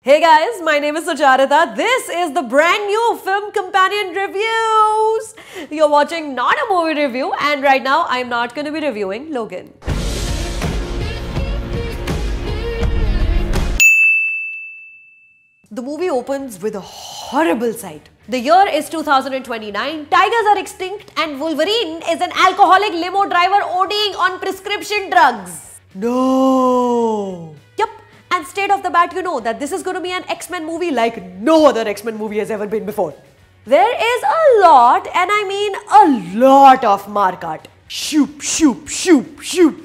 Hey guys, my name is Sucharita. This is the brand new Film Companion Reviews. You're watching not a movie review, and right now I'm not going to be reviewing Logan. The movie opens with a horrible sight. The year is 2029, tigers are extinct, and Wolverine is an alcoholic limo driver ODing on prescription drugs. No! Yup. And straight off the bat, you know that this is going to be an X-Men movie like no other X-Men movie has ever been before. There is a lot, and I mean a lot of mark art. Shoop, shoop, shoop, shoop.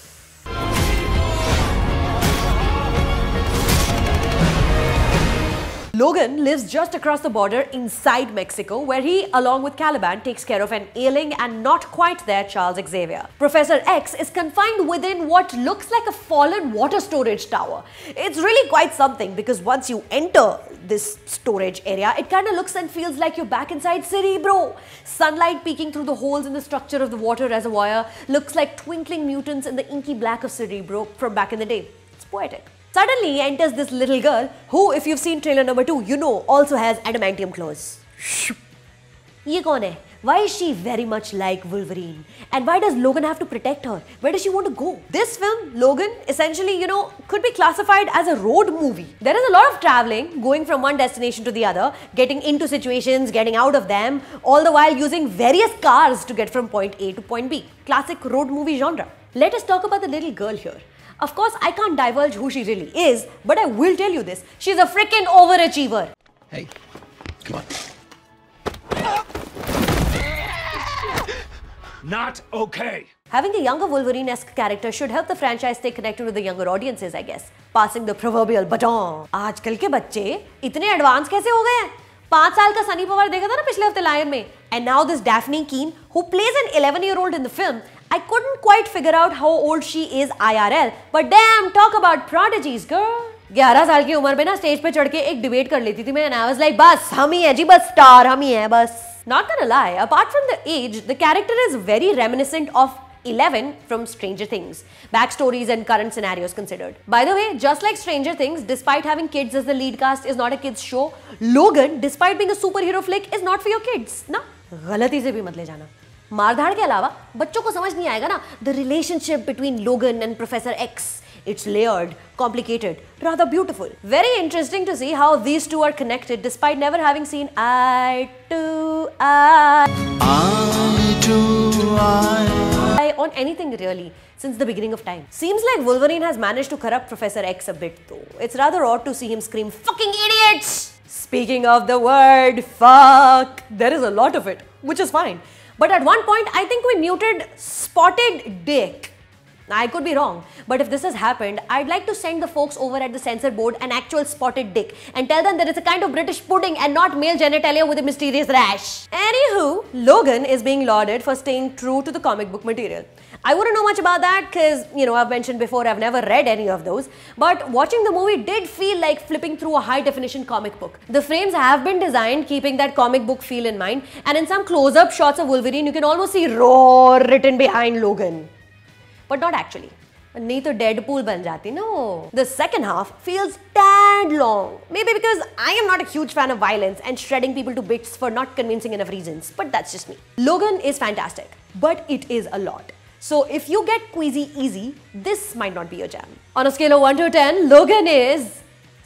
Logan lives just across the border inside Mexico, where he, along with Caliban, takes care of an ailing and not quite there Charles Xavier. Professor X is confined within what looks like a fallen water storage tower. It's really quite something because once you enter this storage area, it kind of looks and feels like you're back inside Cerebro. Sunlight peeking through the holes in the structure of the water reservoir looks like twinkling mutants in the inky black of Cerebro from back in the day. It's poetic. Suddenly enters this little girl who, if you've seen trailer number 2, you know also has adamantium claws. Ye kaun hai? Why is she very much like Wolverine? And why does Logan have to protect her? Where does she want to go? This film, Logan, essentially, could be classified as a road movie. There is a lot of traveling, going from one destination to the other, getting into situations, getting out of them, all the while using various cars to get from point A to point B. Classic road movie genre. Let us talk about the little girl here. Of course, I can't divulge who she really is, but I will tell you this. She's a freaking overachiever. Hey, come on. Not okay. Having a younger Wolverine-esque character should help the franchise stay connected with the younger audiences, I guess. Passing the proverbial baton. आजकल के बच्चे इतने advance कैसे हो गए हैं? 5 साल का सनी पवार देखा था ना पिछले हफ्ते लायन में. And now this Daphne Keane, who plays an 11-year-old in the film, I couldn't quite figure out how old she is IRL, but damn, talk about prodigies, girl. 11 साल की उम्र में ना स्टेज पे चढ़ के एक डिबेट कर लेती थी मैं, and I was like, बस हम ही है जी, बस स्टार हम ही है बस. Not gonna lie, apart from the age, the character is very reminiscent of Eleven from Stranger Things, backstories and current scenarios considered. By the way, just like Stranger Things, despite having kids as the lead cast, is not a kids show. Logan, despite being a superhero flick, is not for your kids. ना गलती से भी मत ले जाना. मारधाड़ के अलावा बच्चों को समझ नहीं आएगा ना the relationship between Logan and Professor X. It's layered, complicated, rather beautiful. Very interesting to see how these two are connected despite never having seen eye to eye on anything really since the beginning of time. Seems like Wolverine has managed to corrupt Professor X a bit though. It's rather odd to see him scream fucking idiots. Speaking of the word fuck, there is a lot of it, which is fine. But at one point, I think we muted spotted dick. I could be wrong, but if this has happened, I'd like to send the folks over at the censor board an actual spotted dick and tell them that it's a kind of British pudding and not male genitalia with a mysterious rash. Anywho, Logan is being lauded for staying true to the comic book material. I wouldn't know much about that because, I've mentioned before, I've never read any of those. But watching the movie did feel like flipping through a high-definition comic book. The frames have been designed keeping that comic book feel in mind. And in some close-up shots of Wolverine, you can almost see roar written behind Logan. But not actually. नहीं तो Deadpool बन जाती, no. The second half feels tad long. Maybe because I am not a huge fan of violence and shredding people to bits for not convincing enough reasons. But that's just me. Logan is fantastic, but it is a lot. So if you get queasy easy, this might not be your jam. On a scale of 1 to 10, Logan is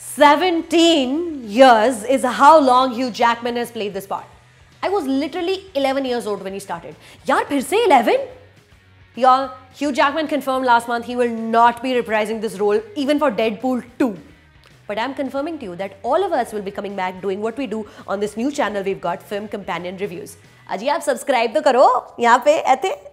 17 years is how long Hugh Jackman has played this part. I was literally 11 years old when he started. Yaar, phir se 11? Y'all, Hugh Jackman confirmed last month he will not be reprising this role even for Deadpool 2. But I'm confirming to you that all of us will be coming back doing what we do on this new channel we've got, Film Companion Reviews. अजी आप subscribe तो करो यहाँ पे ऐसे